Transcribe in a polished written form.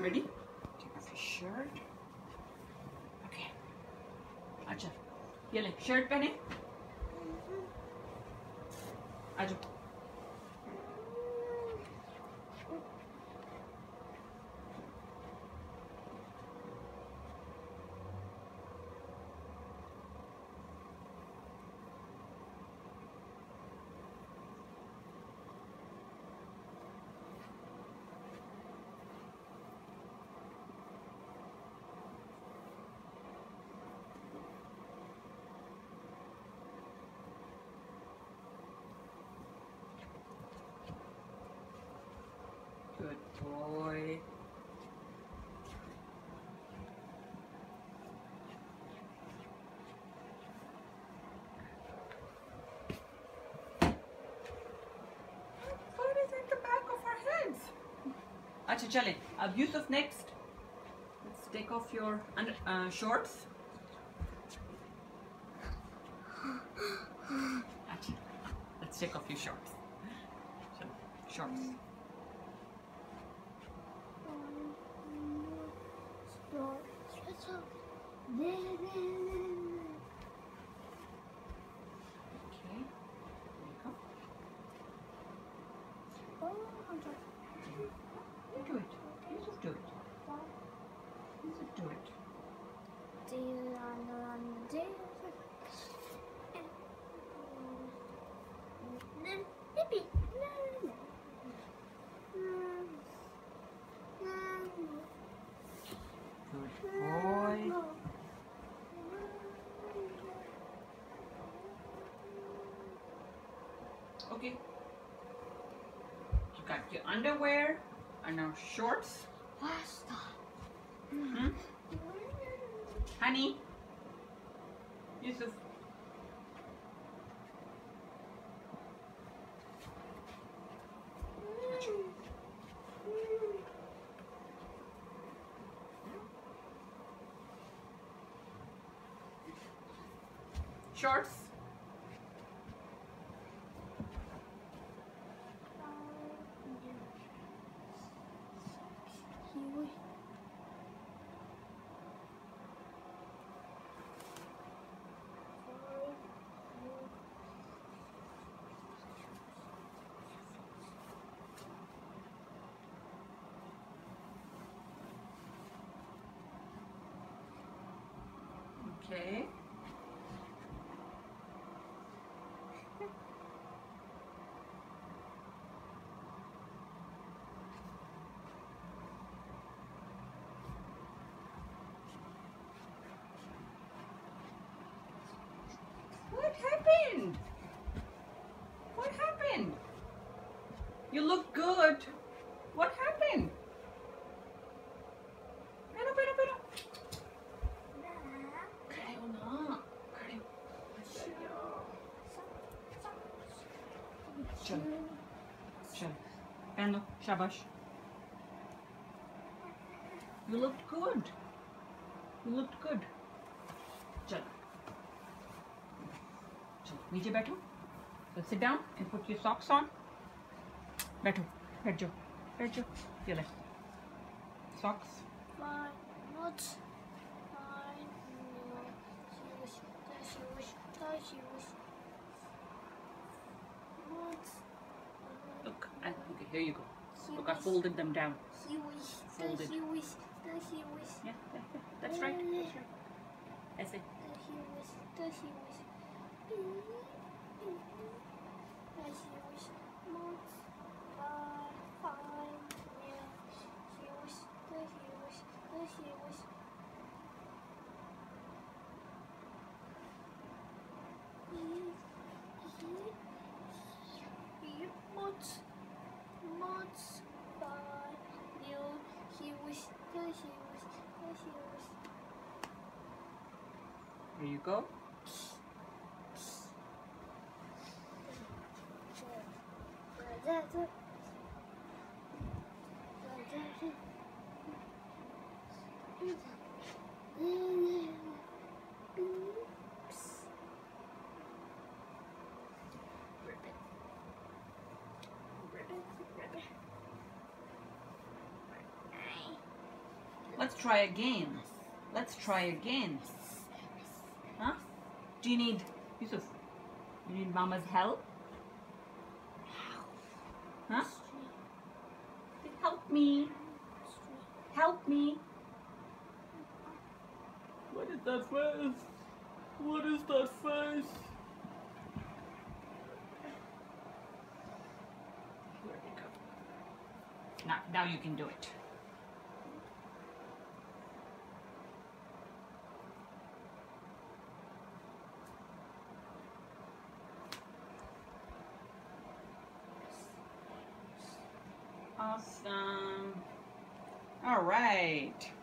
Ready? Take off your shirt. Okay. अच्छा ये ले शर्ट पहने आजो Good boy. What is at the back of our heads? अच्छा चले अब Yusuf next. Let's take off your shorts. अच्छा, let's take off your shorts. Shorts. Do it. Yusuf, do it. Yusuf, do it. Good boy. Okay. You got your underwear and now shorts. Hmm? Honey. Yusuf. Shorts. Okay. What happened? What happened? You look good. What happened? Pero. खड़े हो ना, खड़े हो. चलो, चलो. पहन लो, शाबाश. You looked good. You looked good. चलो. नीचे बैठो. So sit down and put your socks on. बैठो. बैठ जाओ. ये ले. Socks. Look, okay, here you go. Look, I folded them down. Folded. Yeah, that's right. That's it. Here you go. let's try again. Let's try again. Huh? Do you need, Yusuf, you need Mama's help? Huh? Help me. Help me. What is that face? What is that face? There we go. Now you can do it. Awesome. All right.